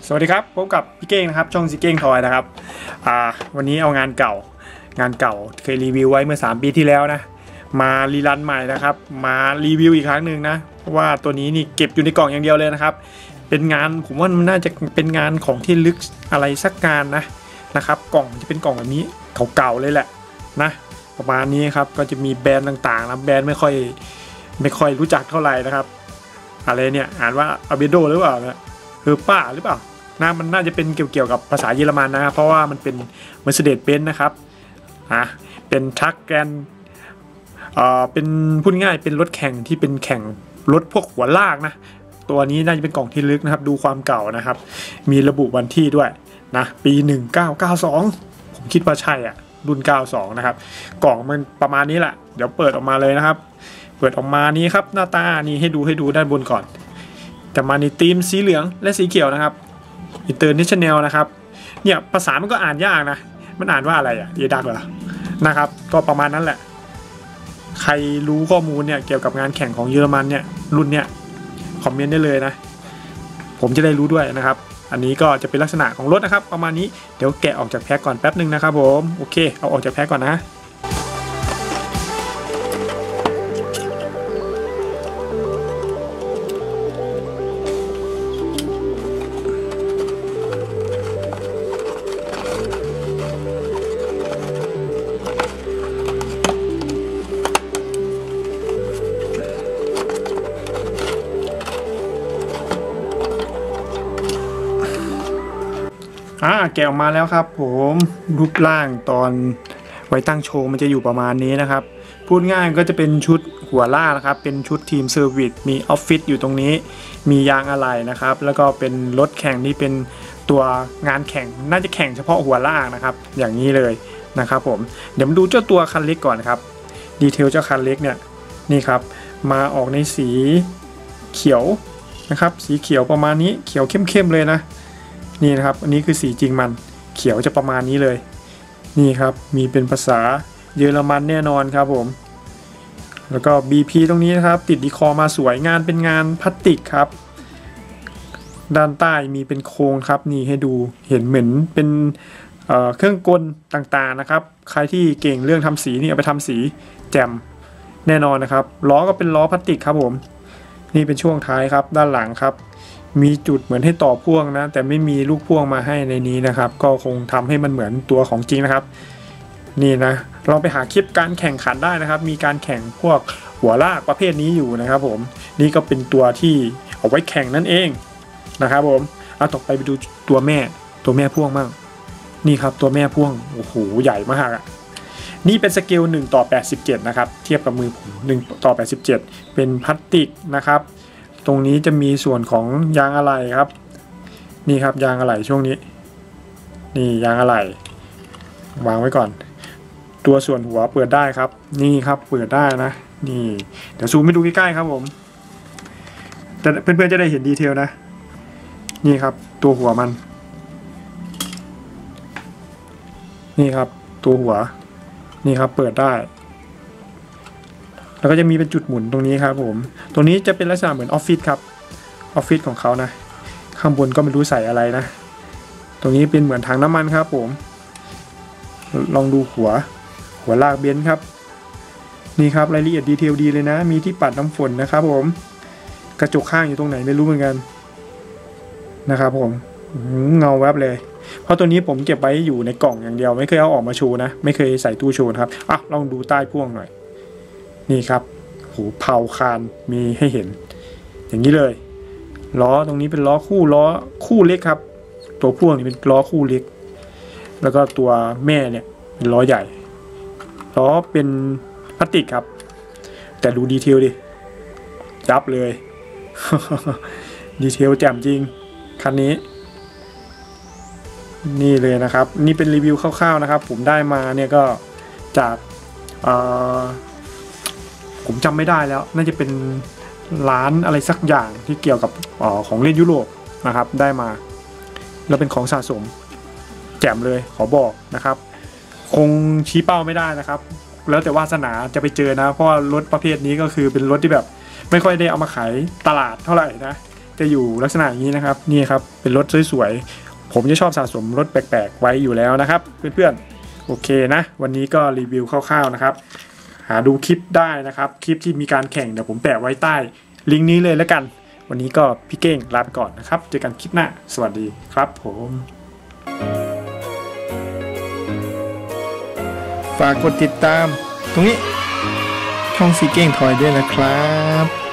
สวัสดีครับพบกับพี่เก้งนะครับช่องซิเก้งทอยนะครับวันนี้เอางานเก่าเคยรีวิวไว้เมื่อ3 ปีที่แล้วนะมารีรันใหม่นะครับมารีวิวอีกครั้งหนึ่งนะเพราะว่าตัวนี้นี่เก็บอยู่ในกล่องอย่างเดียวเลยนะครับเป็นงานผมว่ามันน่าจะเป็นงานของที่ลึกอะไรสักงานนะครับกล่องจะเป็นกล่องแบบนี้เก่าๆเลยแหละนะประมาณนี้ครับก็จะมีแบรนด์ต่างๆนะแบรนด์ไม่ค่อยรู้จักเท่าไหร่นะครับอะไรเนี่ยอ่านว่าอาเบโดหรือเปล่านะป้าหรือเปล่านะมันน่าจะเป็นเกี่ยวกับภาษาเยอรมันนะครับเพราะว่ามันเป็น Mercedes-Benz นะครับเป็นทรัคแกนเป็นพูดง่ายเป็นรถแข่งที่เป็นแข่งรถพวกหัวลากนะตัวนี้น่าจะเป็นกล่องที่ลึกนะครับดูความเก่านะครับมีระบุวันที่ด้วยนะปี1992ผมคิดว่าใช่รุ่น92นะครับกล่องมันประมาณนี้แหละเดี๋ยวเปิดออกมาเลยนะครับเปิดออกมานี้ครับหน้าตานี่ให้ดูด้านบนก่อนแต่มาในธีมสีเหลืองและสีเขียวนะครับInternational นะครับเนี่ยภาษามันก็อ่านยากนะมันอ่านว่าอะไรเยดักเหรอนะครับก็ประมาณนั้นแหละใครรู้ข้อมูลเนี่ยเกี่ยวกับงานแข่งของเยอรมันเนี่ยรุ่นเนี่ยคอมเมนต์ได้เลยนะผมจะได้รู้ด้วยนะครับอันนี้ก็จะเป็นลักษณะของรถนะครับประมาณนี้เดี๋ยวแกะออกจากแพ็คก่อนแป๊บนึงนะครับผมโอเคเอาออกจากแพ็คก่อนนะแกะออกมาแล้วครับผมรูปร่างตอนไว้ตั้งโชว์มันจะอยู่ประมาณนี้นะครับพูดง่ายก็จะเป็นชุดหัวล่านะครับเป็นชุดทีมเซอร์วิสมีออฟฟิศอยู่ตรงนี้มียางอะไหล่นะครับแล้วก็เป็นรถแข่งที่เป็นตัวงานแข่งน่าจะแข่งเฉพาะหัวล่างนะครับอย่างนี้เลยนะครับผมเดี๋ยวมาดูเจ้าตัวคันเล็กก่อนครับดีเทลเจ้าคันเล็กเนี่ยนี่ครับมาออกในสีเขียวนะครับสีเขียวประมาณนี้เขียวเข้มๆเลยนะนี่นะครับอันนี้คือสีจริงมันเขียวจะประมาณนี้เลยนี่ครับมีเป็นภาษาเยอรมันแน่นอนครับผมแล้วก็ BP ตรงนี้นะครับติดดีคอมาสวยงานเป็นงานพลาสติกครับด้านใต้มีเป็นโครงครับนี่ให้ดูเห็นเหมือนเป็นเครื่องกลต่างๆนะครับใครที่เก่งเรื่องทำสีนี่เอาไปทำสีแจ่มแน่นอนนะครับล้อก็เป็นล้อพลาสติกครับผมนี่เป็นช่วงท้ายครับด้านหลังครับมีจุดเหมือนให้ต่อพ่วงนะแต่ไม่มีลูกพ่วงมาให้ในนี้นะครับก็คงทำให้มันเหมือนตัวของจริงนะครับนี่นะลองไปหาคลิปการแข่งขันได้นะครับมีการแข่งพวกหัวลากประเภทนี้อยู่นะครับผมนี่ก็เป็นตัวที่เอาไว้แข่งนั่นเองนะครับผมเอาต่อไปดูตัวแม่พ่วงบ้างนี่ครับตัวแม่พ่วงโอ้โหใหญ่มากนี่เป็นสเกล1:87นะครับเทียบกับมือผม1:87เป็นพลาสติกนะครับตรงนี้จะมีส่วนของยางอะไหล่ครับนี่ครับยางอะไหล่ช่วงนี้นี่ยางอะไหล่วางไว้ก่อนตัวส่วนหัวเปิดได้ครับนี่ครับเปิดได้นะนี่เดี๋ยวซูมให้ดูใกล้ๆครับผมแต่เพื่อนๆจะได้เห็นดีเทลนะนี่ครับตัวหัวมันนี่ครับตัวหัวนี่ครับเปิดได้แล้วก็จะมีเป็นจุดหมุนตรงนี้ครับผมตรงนี้จะเป็นลักษณะเหมือนออฟฟิศครับออฟฟิศของเขานะข้างบนก็ไม่รู้ใส่อะไรนะตรงนี้เป็นเหมือนถังน้ำมันครับผมลองดูหัวลากเบนซ์ครับนี่ครับรายละเอียดดีเทลดีเลยนะมีที่ปัดน้ำฝนนะครับผมกระจกข้างอยู่ตรงไหนไม่รู้เหมือนกันนะครับผมเงาแวบเลยเพราะตัวนี้ผมเก็บไว้อยู่ในกล่องอย่างเดียวไม่เคยเอาออกมาโชว์นะไม่เคยใส่ตู้โชว์ครับลองดูใต้พ่วงหน่อยนี่ครับหูเผาคานมีให้เห็นอย่างนี้เลยล้อตรงนี้เป็นล้อคู่เล็กครับตัวพ่วงนี่เป็นล้อคู่เล็กแล้วก็ตัวแม่เนี่ยเป็นล้อใหญ่ล้อเป็นพลาสติกครับแต่ดูดีเทลดิยับเลย ดีเทลแจ่มจริงคันนี้นี่เลยนะครับนี่เป็นรีวิวคร่าวๆนะครับผมได้มาเนี่ยก็จากผมจำไม่ได้แล้วน่าจะเป็นร้านอะไรสักอย่างที่เกี่ยวกับของเล่นยุโรปนะครับได้มาแล้วเป็นของสะสมแจ่มเลยขอบอกนะครับคงชี้เป้าไม่ได้นะครับแล้วแต่วาสนาจะไปเจอนะเพราะว่ารถประเภทนี้ก็คือเป็นรถที่แบบไม่ค่อยได้เอามาขายตลาดเท่าไหร่นะจะอยู่ลักษณะอย่างนี้นะครับนี่ครับเป็นรถสวยๆผมจะชอบสะสมรถแปลกๆไว้อยู่แล้วนะครับเพื่อนๆโอเคนะวันนี้ก็รีวิวคร่าวๆนะครับหาดูคลิปได้นะครับคลิปที่มีการแข่งเดี๋ยวผมแปะไว้ใต้ลิงก์นี้เลยแล้วกันวันนี้ก็พี่เก้งลาไปก่อนนะครับเจอกันคลิปหน้าสวัสดีครับผมฝากกดติดตามตรงนี้ช่องซีเก้งทอยด้วยนะครับ